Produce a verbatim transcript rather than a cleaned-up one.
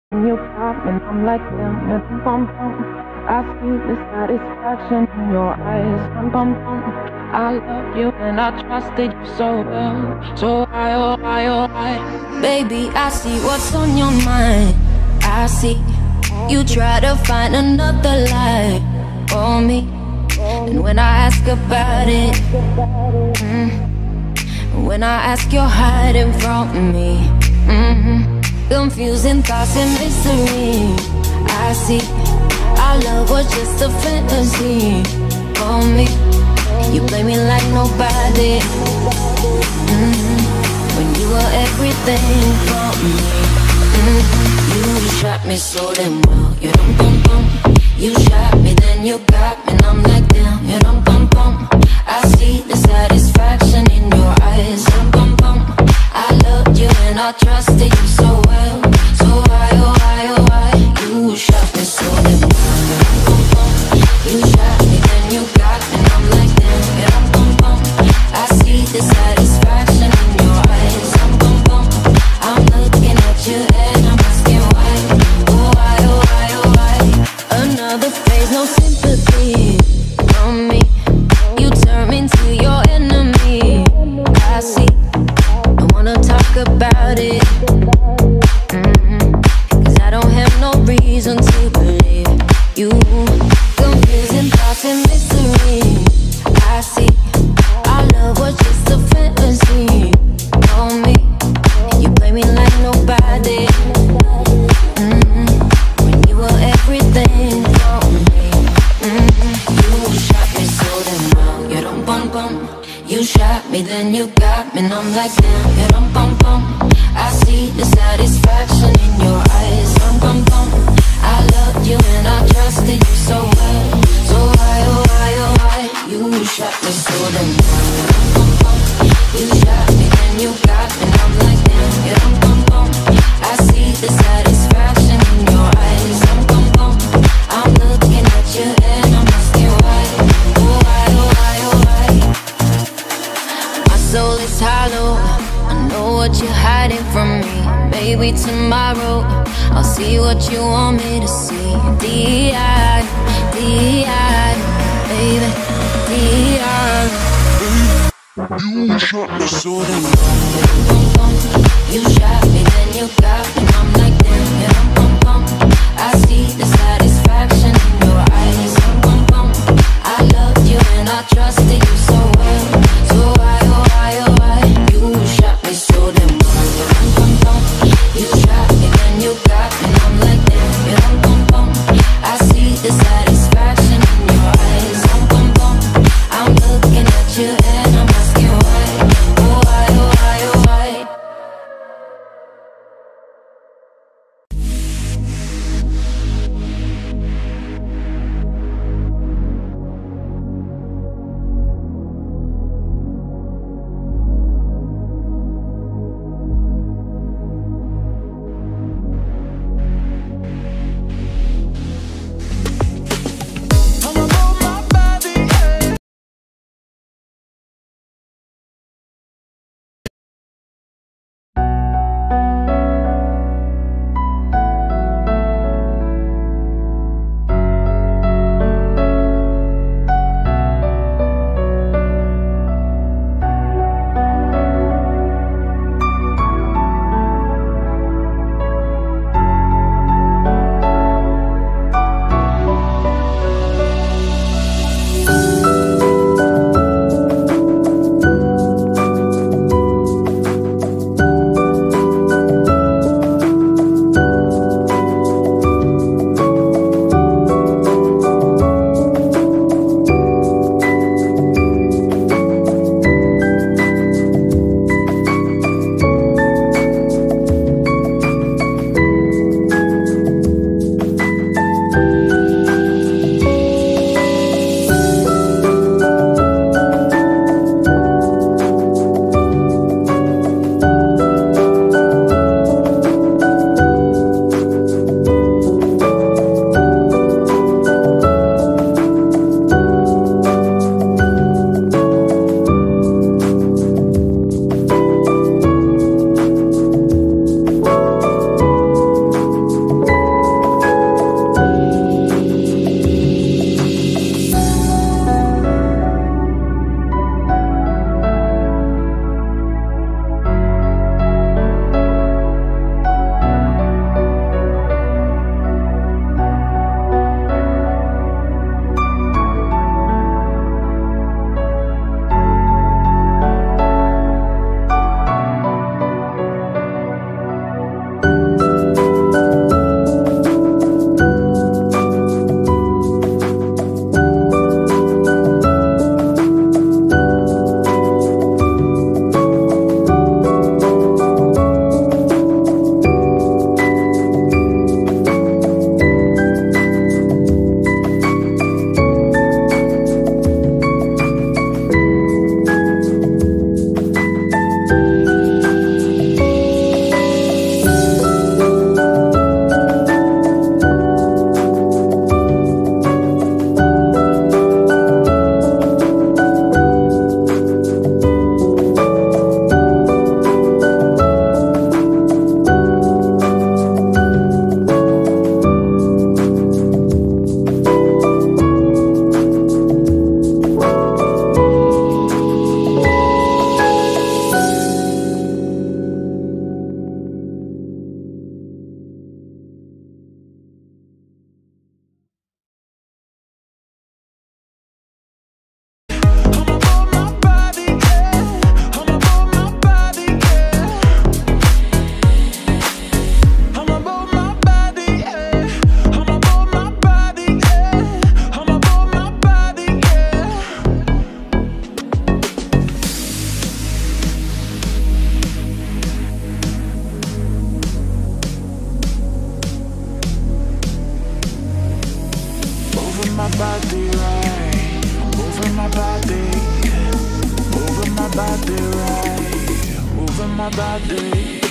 You pop and I'm like damn, yeah, bum bum. I see the satisfaction in your eyes, bum bum bum. I love you and I trusted you so well, so I, oh I, oh I. Baby, I see what's on your mind. I see you try to find another life for me, and when I ask about it, mm, when I ask you're hiding from me, mm-hmm. Confusing thoughts and mystery. I see our love was just a fantasy for me. You play me like nobody, mm-hmm. when you were everything for me, mm-hmm. You shot me so damn well, you dum bum bum. You shot me, then you got me, and I'm like damn, you dum bum bum. I see the satisfaction in your eyes, dum bum bum. I loved you and I trusted you so well, so why, oh why, oh why? You shot me so damn well, you dum bum bum. You shot me, then you got me, and I'm like damn, you dum bum bum. I see the satisfaction in your eyes, dum bum bum. I'm looking at you and I'm asking why, oh why, oh why, oh why? Another phase, no sympathy from me. You turn me into your enemy. I see, I wanna talk about it, mm-hmm. Cause I don't have no reason to believe you. Confusing thoughts and mystery. I see our love was just a fantasy for me. You play me like nobody, mm-hmm. when you were everything for me, mm-hmm. You shot me so damn well, you dum bum bum. You shot me, then you got me, and I'm like damn, you dum bum bum. I see the satisfaction in your eyes, dum bum bum. I loved you and I trusted you so well, so why, oh why, oh why? You shot me so damn well, you dum bum bum. You shot me, then you got me, and I'm like damn, you dum bum bum. I see the satisfaction in your eyes, dum bum bum. I'm looking at you and I'm asking why, oh why, oh why, oh why? My soul is hollow, I know what you're hiding from me. Maybe tomorrow I'll see what you want me to see. D I, D I, baby, D I. You shot me so damn well. You shot me, then you got me, and I'm like damn, yeah, bum bum. I see the satisfaction in your eyes, bum bum. I loved you and I trusted you so well, so why, oh why, oh why? You shot me so damn well, bum bum. You shot me, then you got me, and I'm like damn, yeah, bum bum. I see the satisfaction in your eyes, bum bum bum. I'm looking at you and I'm asking why, oh why, oh why, oh why? my body right, moving my body, moving my body right, moving my body.